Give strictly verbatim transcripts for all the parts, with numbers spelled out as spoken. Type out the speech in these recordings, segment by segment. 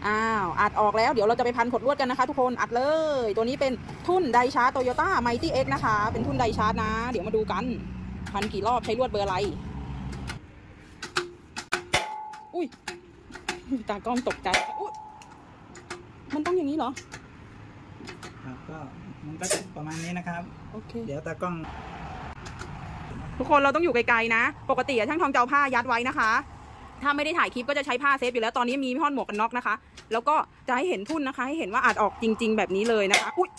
อ้าวอัดออกแล้วเดี๋ยวเราจะไปพันขดลวดกันนะคะทุกคนอัดเลยตัวนี้เป็นทุ่นไดชาร์จโตโยต้าไมตี้เอ็กนะคะเป็นทุ่นไดชาร์จนะเดี๋ยวมาดูกันพันกี่รอบใช้ลวดเบอร์อะไรอุ้ยตากล้องตกใจอุ้ยมันต้องอย่างนี้เหรอครับก็มันก็จะประมาณนี้นะครับโอเคเดี๋ยวตากล้องทุกคนเราต้องอยู่ไกลๆนะปกติช่างทองจะเอาผ้ายัดไว้นะคะถ้าไม่ได้ถ่ายคลิปก็จะใช้ผ้าเซฟอยู่แล้วตอนนี้มีท่อนหมวกกันน็อกนะคะแล้วก็จะให้เห็นทุ่นนะคะให้เห็นว่าอัดออกจริงๆแบบนี้เลยนะคะอุ้ย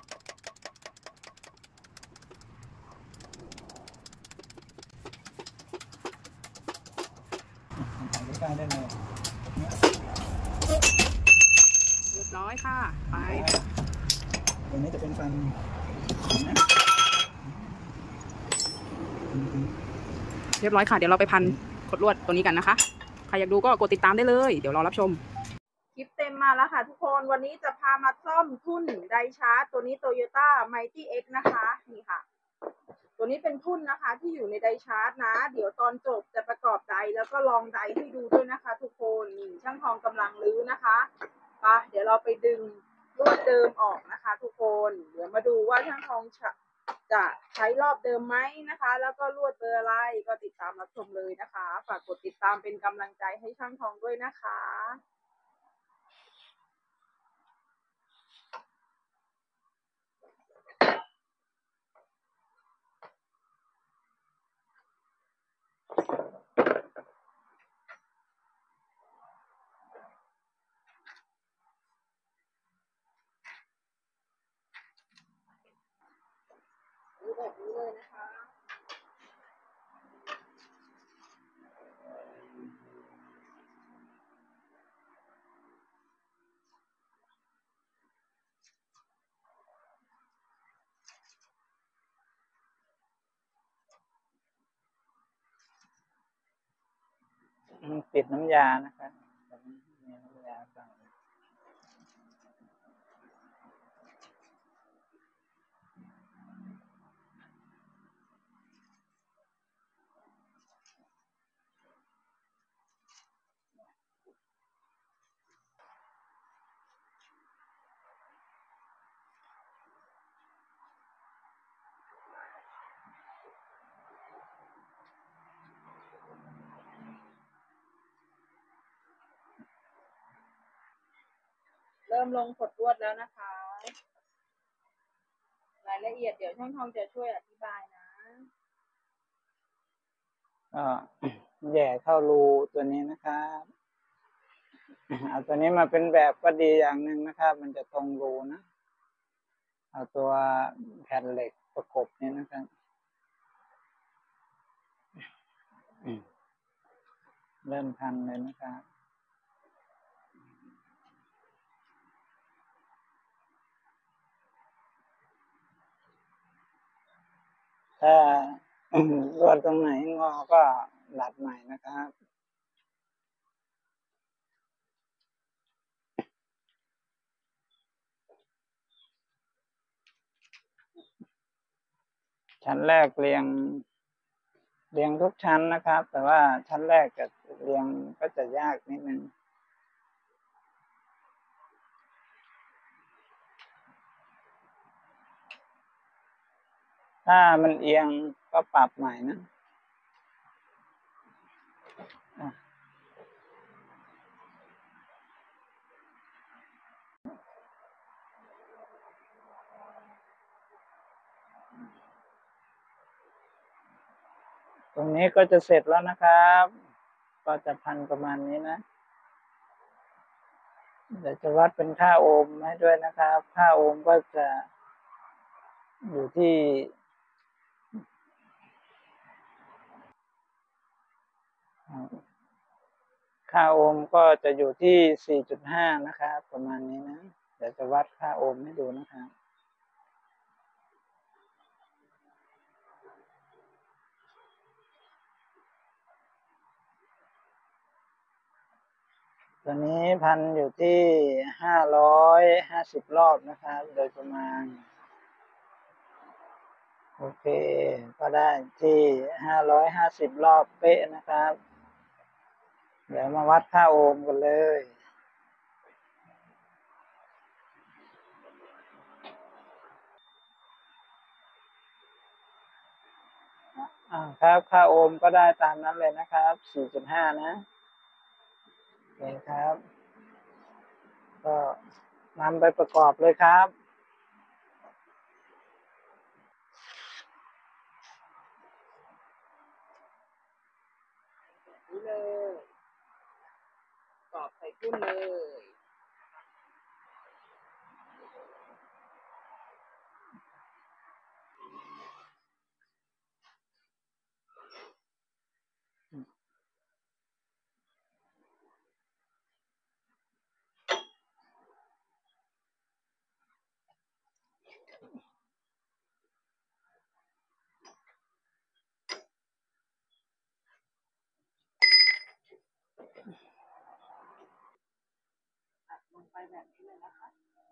ใกล้ได้เลยเรียบร้อยค่ะไปตัวนี้จะเป็นฟันเรียบร้อยค่ะเดี๋ยวเราไปพันขดลวดตัวนี้กันนะคะใครอยากดูก็กดติดตามได้เลยเดี๋ยวรอรับชมคลิปเต็มมาแล้วค่ะทุกคนวันนี้จะพามาซ่อมทุ่นไดชาร์จตัวนี้ Toyota Mighty X นะคะนี่ค่ะตัวนี้เป็นทุ่นนะคะที่อยู่ในไดชาร์จนะเดี๋ยวตอนจบจะประกอบไดแล้วก็ลองไดให้ดูด้วยนะคะทุกคนนี่ช่างทองกำลังรื้อนะคะไปเดี๋ยวเราไปดึงลวดเดิมออกนะคะทุกคนเดี๋ยวมาดูว่าช่างทองจะใช้รอบเดิมไหมนะคะแล้วก็ลวดเบอร์อะไรก็ติดตามรับชมเลยนะคะฝากกดติดตามเป็นกำลังใจให้ช่างทองด้วยนะคะแบบนี้เลยนะคะปิดน้ำยานะครับมีน้ำยาสั่งเริ่มลงขดลวดแล้วนะคะรายละเอียดเดี๋ยวช่างทองจะช่วยอธิบายนะก็แย่เข้ารูตัวนี้นะครับเอาตัวนี้มาเป็นแบบก็ดีอย่างหนึ่งนะครับมันจะตรงรูนะเอาตัวแผ่นเหล็กประกบนี้นะครับเริ่มพันเลยนะครับถ้าลวดตรงไหนงอก็ดัดใหม่นะครับชั้นแรกเรียงเรียงทุกชั้นนะครับแต่ว่าชั้นแรกจะเรียงก็จะยากนิดนึงถ้ามันเอียงก็ปรับใหม่นะตรงนี้ก็จะเสร็จแล้วนะครับก็จะพันประมาณนี้นะเดี๋ยวจะวัดเป็นค่าโอห์มให้ด้วยนะครับค่าโอห์มก็จะอยู่ที่ค่าโอห์มก็จะอยู่ที่ สี่จุดห้า นะครับประมาณนี้นะเดี๋ยวจะวัดค่าโอห์มให้ดูนะครับตัวนี้พันอยู่ที่ห้าร้อยห้าสิบรอบนะครับโดยประมาณโอเคก็ได้ที่ห้าร้อยห้าสิบรอบเป๊ะนะครับเดี๋ยวมาวัดค่าโอห์มกันเลยอ่าครับค่าโอห์มก็ได้ตามนั้นเลยนะครับ สี่จุดห้า นะโอเคครับก็นำไปประกอบเลยครับนี่เลยกรอบใส่กุ้งเลยลงไปแบบนี้เลยนะคะ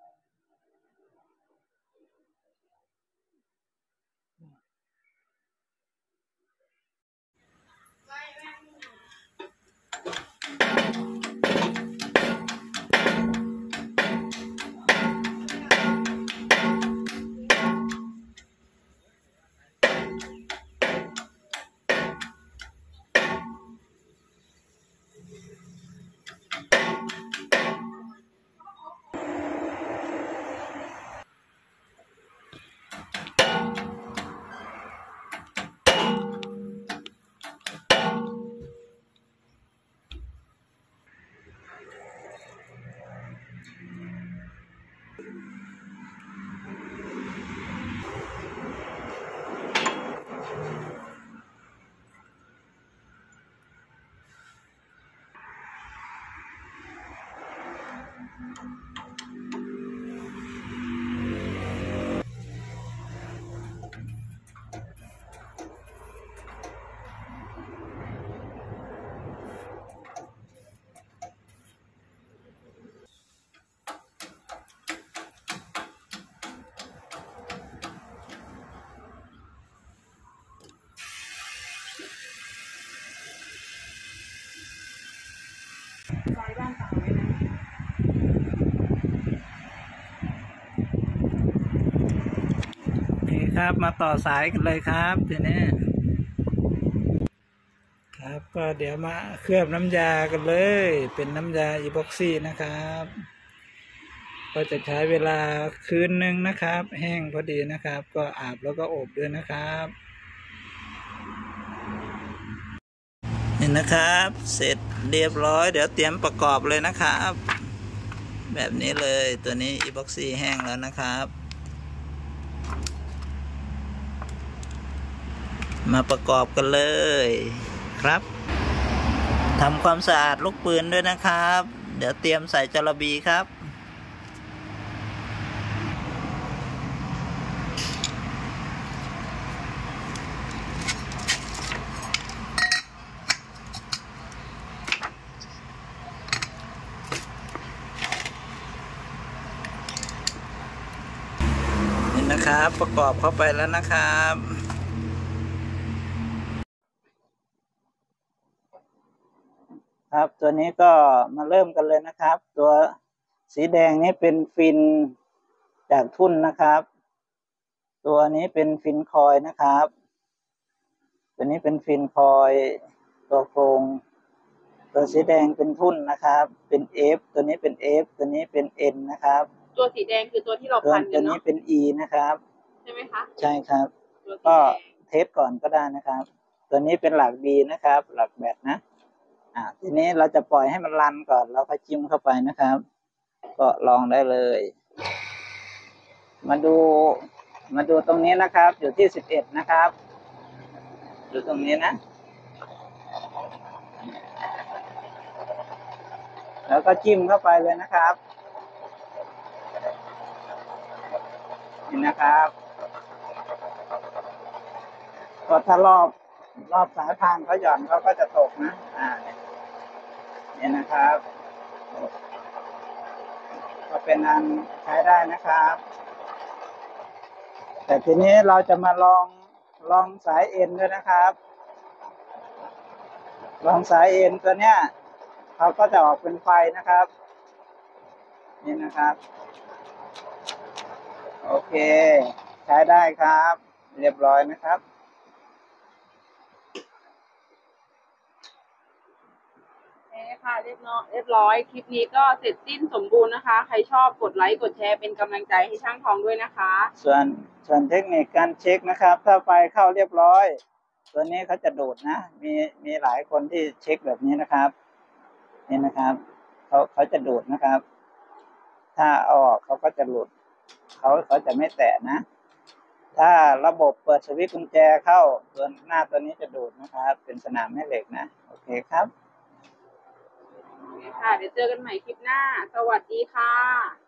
ซอยบ้านตาไว้นะโอเคครับมาต่อสายกันเลยครับทีนี้ครับก็เดี๋ยวมาเคลือบน้ำยากันเลยเป็นน้ำยาอีพ็อกซี่นะครับก็จะใช้เวลาคืนหนึ่งนะครับแห้งพอดีนะครับก็อาบแล้วก็อบด้วยนะครับนี่นะครับเสร็จเรียบร้อยเดี๋ยวเตรียมประกอบเลยนะครับแบบนี้เลยตัวนี้อีพ็อกซี่แห้งแล้วนะครับมาประกอบกันเลยครับทำความสะอาดลูกปืนด้วยนะครับเดี๋ยวเตรียมใส่จระบีครับนี่นะครับประกอบเข้าไปแล้วนะครับครับตัวนี้ก็มาเริ่มกันเลยนะครับตัวสีแดงนี้เป็นฟินจากทุ่นนะครับตัวนี้เป็นฟินคอยนะครับตัวนี้เป็นฟินคอยตัวโครงตัวสีแดงเป็นทุ่นนะครับเป็น F ตัวนี้เป็น F ตัวนี้เป็น N นะครับตัวสีแดงคือตัวที่เราพันกันเนาะตัวนี้เป็น E นะครับใช่ไหมคะใช่ครับก็เทสก่อนก็ได้นะครับตัวนี้เป็นหลัก B นะครับหลักแบตนะอ่าทีนี้เราจะปล่อยให้มันรันก่อนเราค่อยจิ้มเข้าไปนะครับก็ลองได้เลยมาดูมาดูตรงนี้นะครับอยู่ที่สิบเอ็ดนะครับอยู่ตรงนี้นะแล้วก็จิ้มเข้าไปเลยนะครับนี่นะครับก็ถ้ารอบรอบสายพานเขาหย่อนเขาก็จะตกนะอ่าเนี่ยนะครับก็เป็นอันใช้ได้นะครับแต่ทีนี้เราจะมาลองลองสายเอ็นด้วยนะครับลองสายเอ็นตัวเนี้ยเขาก็จะออกเป็นไฟนะครับนี่นะครับโอเคใช้ได้ครับเรียบร้อยนะครับค่ะเรียบร้อยเรียบร้อยคลิปนี้ก็เสร็จสิ้นสมบูรณ์นะคะใครชอบกดไลค์กดแชร์เป็นกำลังใจให้ช่างทองด้วยนะคะส่วนส่วนเทคนิคการเช็คนะครับ ถ้าไฟเข้าเรียบร้อยตัวนี้เขาจะดูดนะมีมีหลายคนที่เช็คแบบนี้นะครับนี่นะครับเขาเขาจะดูดนะครับ ถ้าเอาออกเขาก็จะหลุดเขาเขาจะไม่แตะนะถ้าระบบเปิดสวิตช์กุญแจเข้าตัวหน้าตัวนี้จะดูดนะครับเป็นสนามแม่เหล็กนะโอเคครับค่ะเดี๋ยวเจอกันใหม่คลิปหน้าสวัสดีค่ะ